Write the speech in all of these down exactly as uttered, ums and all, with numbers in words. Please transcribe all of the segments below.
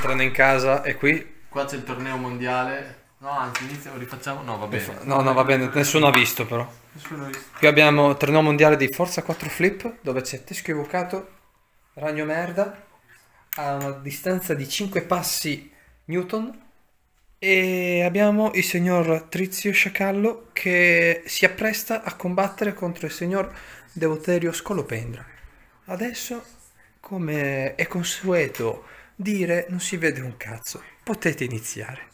entrano in casa e qui... Qua c'è il torneo mondiale. No, anzi, iniziamo, rifacciamo. No, va bene. No, no, va bene, nessuno ha visto però. Nessuno ha visto. Qui abbiamo il torneo mondiale di Forza quattro Flip, dove c'è Teschio Evocato, Ragno Merda, a una distanza di cinque passi Newton, e abbiamo il signor Trizio Sciacallo che si appresta a combattere contro il signor Deuterio Scolopendra. Adesso, come è consueto dire, non si vede un cazzo. Potete iniziare.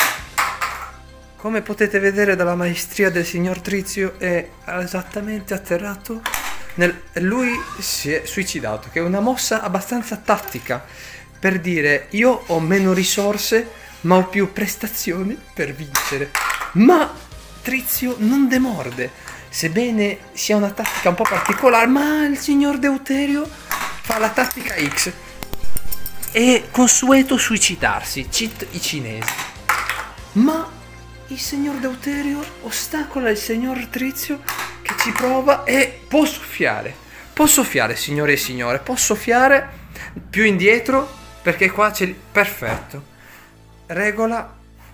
Come potete vedere dalla maestria del signor Trizio, è esattamente atterrato nel... Lui si è suicidato, che è una mossa abbastanza tattica per dire io ho meno risorse ma ho più prestazioni per vincere. Ma Trizio non demorde, sebbene sia una tattica un po' particolare, ma il signor Deuterio fa la tattica X. È consueto suicidarsi, cheat i cinesi. Ma il signor Deuterio ostacola il signor Trizio che ci prova e può soffiare. Può soffiare, signore e signore, può soffiare più indietro perché qua c'è il perfetto. Regola.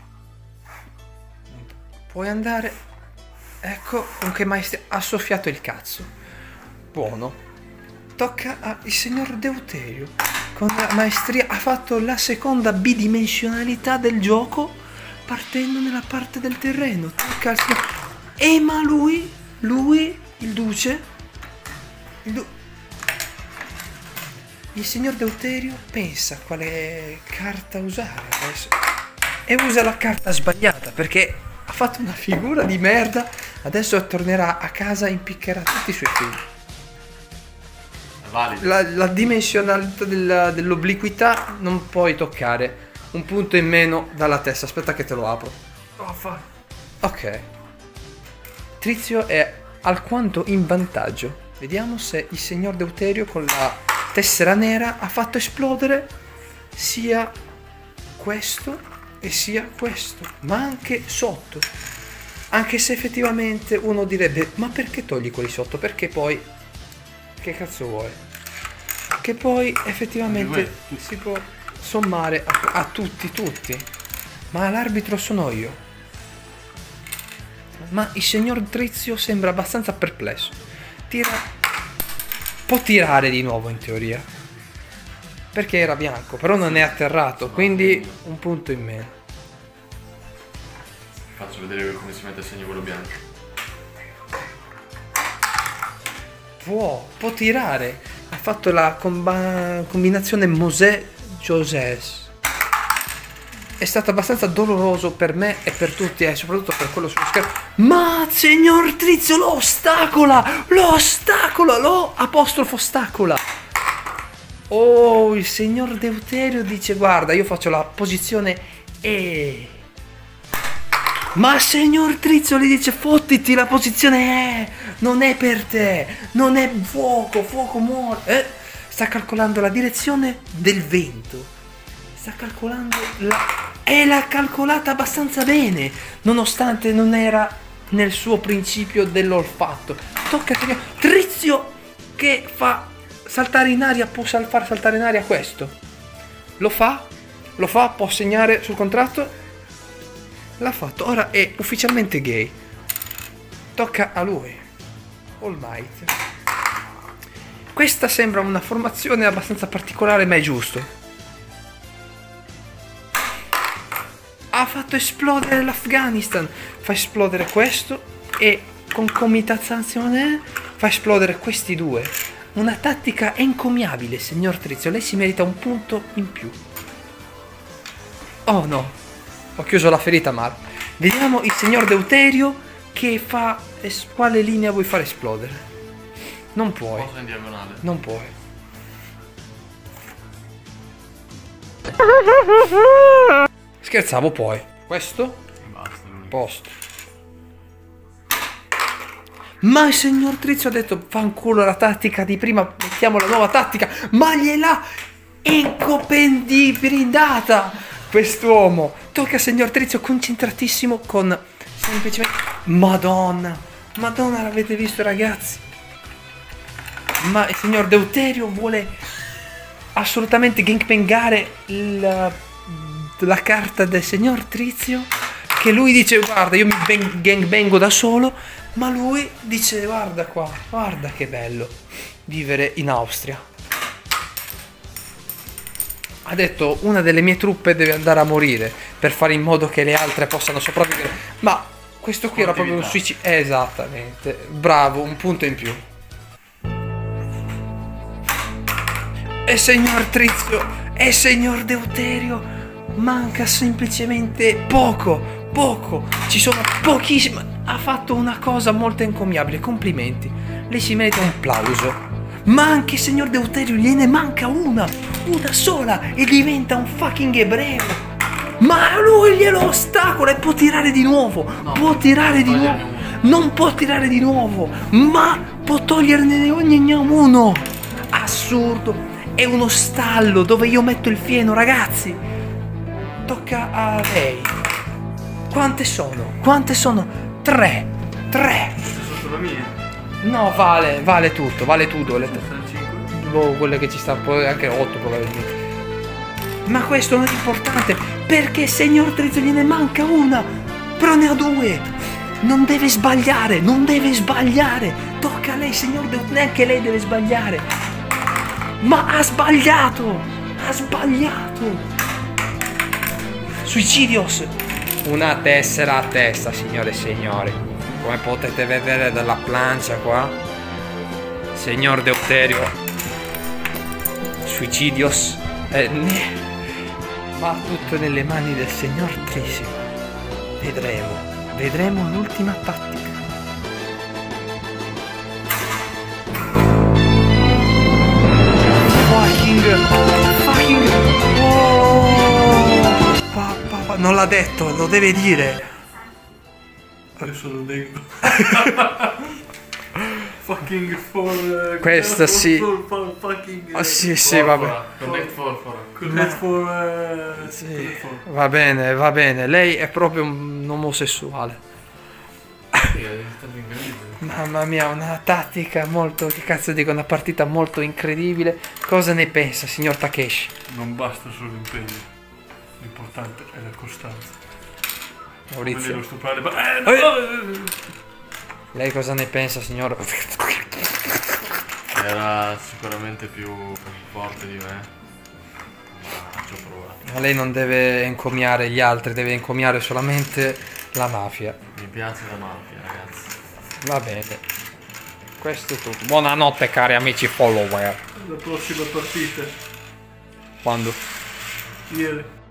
Puoi andare. Ecco con che maestria ha soffiato il cazzo. Buono. Tocca al signor Deuterio. Con la maestria ha fatto la seconda bidimensionalità del gioco partendo nella parte del terreno. Tocca al signor... E ma lui, lui, il duce, il, du... il signor Deuterio pensa quale carta usare adesso. E usa la carta sbagliata perché ha fatto una figura di merda. Adesso tornerà a casa e impiccherà tutti i suoi figli. La, la dimensionalità della, dell'obliquità non puoi toccare. Un punto in meno dalla testa. Aspetta che te lo apro. Oh, fuck. Ok. Trizio è alquanto in vantaggio. Vediamo se il signor Deuterio con la tessera nera ha fatto esplodere sia questo e sia questo, ma anche sotto. Anche se effettivamente uno direbbe ma perché togli quelli sotto? Perché poi che cazzo vuoi? Che poi effettivamente si può sommare a, a tutti, tutti. Ma l'arbitro sono io. Ma il signor Trizio sembra abbastanza perplesso. Tira. Può tirare di nuovo in teoria. Perché era bianco, però non è atterrato, quindi un punto in meno. Faccio vedere come si mette il segno quello bianco. Può, può tirare. Ha fatto la comba- combinazione Mosè-Josès. È stato abbastanza doloroso per me e per tutti, e eh, soprattutto per quello sullo schermo. Ma signor Trizio lo ostacola! Lo ostacola! Lo apostrofo ostacola! Oh, il signor Deuterio dice guarda, io faccio la posizione E. Ma signor Trizio gli dice fottiti, la posizione E. Non è per te. Non è fuoco, fuoco muore. Eh? Sta calcolando la direzione del vento. Sta calcolando la... E l'ha calcolata abbastanza bene, nonostante non era nel suo principio dell'olfatto. Tocca a Trizio che fa saltare in aria, può sal far saltare in aria questo. Lo fa? Lo fa? Può segnare sul contratto? L'ha fatto, ora è ufficialmente gay. Tocca a lui. All Might. Questa sembra una formazione abbastanza particolare, ma è giusto. Ha fatto esplodere l'Afghanistan. Fa esplodere questo e concomitanzione fa esplodere questi due. Una tattica encomiabile, signor Trizio. Lei si merita un punto in più. Oh no, ho chiuso la ferita male. Vediamo il signor Deuterio che fa... Quale linea vuoi far esplodere? Non puoi. Posso in diagonale? Non puoi. Scherzavo, poi. Questo? Basta. Posto. Ma il signor Trizio ha detto fanculo la tattica di prima, mettiamo la nuova tattica, ma gliel'ha incompendibridata quest'uomo. Tocca al signor Trizio concentratissimo con semplicemente... Madonna, Madonna, l'avete visto ragazzi? Ma il signor Deuterio vuole assolutamente gangbangare la, la carta del signor Trizio, che lui dice guarda io mi bang, gangbango da solo, ma lui dice guarda qua, guarda che bello vivere in Austria. Ha detto una delle mie truppe deve andare a morire per fare in modo che le altre possano sopravvivere, ma questo qui era proprio un suicidio. Esattamente, bravo, un punto in più. E signor Trizio e signor Deuterio, manca semplicemente poco, poco, ci sono pochissime. Ha fatto una cosa molto encomiabile, complimenti, lei si merita un plauso. Ma anche signor Deuterio gliene manca una, una sola e diventa un fucking ebreo. Ma lui glielo ostacola e può tirare di nuovo, no, può tirare di nuovo, non può tirare di nuovo, ma può toglierne ogni uno. Assurdo. È uno stallo dove io metto il fieno, ragazzi. Tocca a lei. Quante sono? Quante sono? Tre. Tre. Sono solo mie. No, vale, vale tutto, vale tutto. Le boh, quelle che ci sta, poi anche otto probabilmente. Ma questo non è importante, perché signor Trizio gliene manca una, però ne ha due. Non deve sbagliare, non deve sbagliare. Tocca a lei, signor Deuterio, neanche lei deve sbagliare. Ma ha sbagliato! Ha sbagliato! Suicidios! Una tessera a testa, signore e signori. Come potete vedere dalla plancia qua. Signor Deuterio. Suicidios. Eh, va tutto nelle mani del signor Trizio. Vedremo. Vedremo l'ultima tattica. Fucking, fucking, oh, pa, pa, pa. Non l'ha detto, lo deve dire. Adesso lo dico. Fucking for. Uh, Questo for, sì. For, for, fucking, uh, oh, sì, sì, vabbè. Connect for, for. Connect for. Uh, sì. Connect for. Va bene, va bene. Lei è proprio un omosessuale. Mamma mia, una tattica molto, che cazzo dico, una partita molto incredibile. Cosa ne pensa, signor Takeshi? Non basta solo l'impegno, l'importante è la costanza. Maurizio. Stuprare, ma... eh, no! eh. Lei cosa ne pensa, signor? Era sicuramente più forte di me, ma ci ho provato. Ma lei non deve encomiare gli altri, deve encomiare solamente la mafia. Mi piace la mafia, ragazzi. Va bene. Questo è tutto. Buonanotte cari amici follower. La prossima partita. Quando? Ieri.